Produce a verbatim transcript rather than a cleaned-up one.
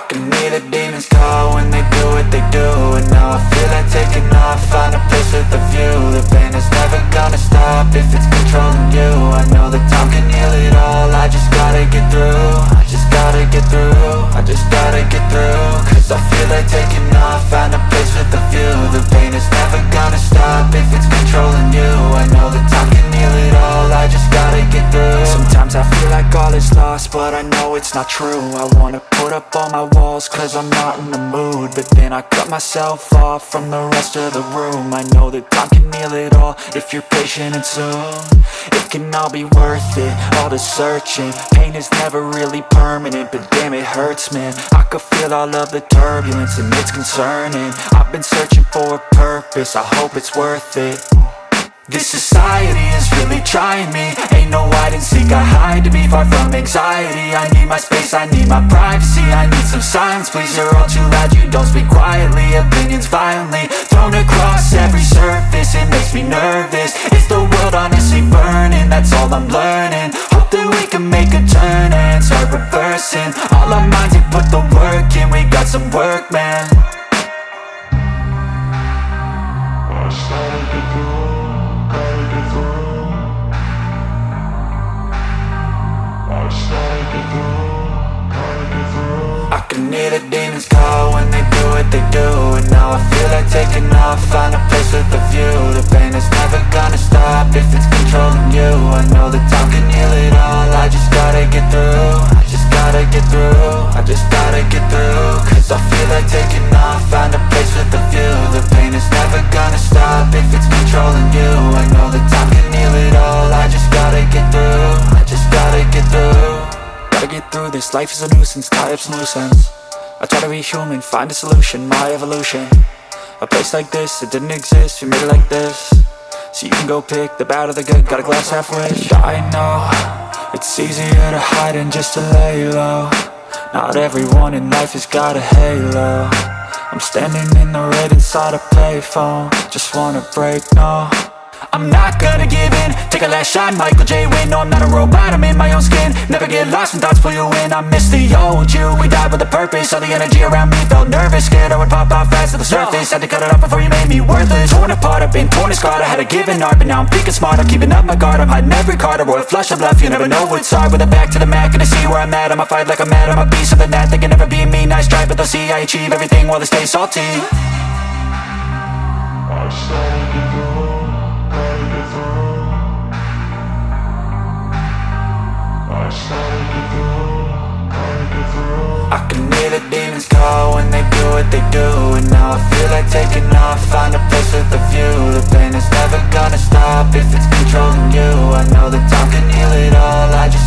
can hear the demons call when they do what they do. And now I feel like taking off, find a place with a view. The pain is never gonna stop if it's controlling you. I know that time can heal it all, I just gotta get through. I just gotta get through, I just gotta get through. Cause I feel like taking off, find a place with a view. The pain is never gonna stop if it's controlling you. I know that time can heal it all, I just gotta get through. Sometimes I feel like all is lost, but I know it's not true. I wanna put up all my walls cause I'm not in the mood, but then I cut myself off from the rest of the room. I know that time can heal it all if you're patient and soon it can all be worth it, all the searching. Pain is never really permanent, but damn it hurts, man. I could feel all of the turbulence and it's concerning. I've been searching for a purpose, I hope it's worth it. This society is really trying me. Ain't no hide and seek, I hide to be far from anxiety. I need my space, I need my privacy. I need some silence, please, you're all too loud. You don't speak quietly, opinions violently thrown across every surface. It makes me nervous, is the world honestly burning? That's all I'm learning. Hope that we can make a turn and start reversing all our minds and put the work in. We got some work, man. I started to do I can hear the demons call when they do what they do. And now I feel like taking off, find a place with a view. The pain is never gonna stop if it's controlling you. I know that time can heal it all, I just gotta get through. I just gotta get through, I just gotta get through. Cause I feel like taking off, find a place with a view. The pain is never gonna stop if it's controlling you. I know that time can heal it all, I just gotta get through. I just gotta get through. Gotta get through this, life is a nuisance, tie up some loose ends. I try to be human, find a solution, my evolution. A place like this, it didn't exist, we made it like this. So you can go pick the bad or the good, got a glass half wish. I know, it's easier to hide than just to lay low. Not everyone in life has got a halo. I'm standing in the red inside a payphone, just wanna break, no. I'm not gonna give in, take a last shot, Michael J. Win. No, I'm not a robot, I'm in my own skin. Never get lost when thoughts pull you in. I miss the old you, we died with a purpose. All the energy around me felt nervous, scared I would pop out fast to the surface. Had to cut it off before you made me worthless. Torn apart, I've been torn and scarred. I had a given art, but now I'm peaking smart. I'm keeping up my guard, I'm hiding every card. A royal flush of bluff, you never know what's hard. With a back to the mat, gonna see where I'm at. I'ma fight like I'm mad, I'm a beast of the net. They can never be me, nice try, but they'll see I achieve everything while they stay salty. I started to go. I can hear the demons call when they do what they do. And now I feel like taking off, find a place with a view. The pain is never gonna stop if it's controlling you. I know that time can heal it all, I just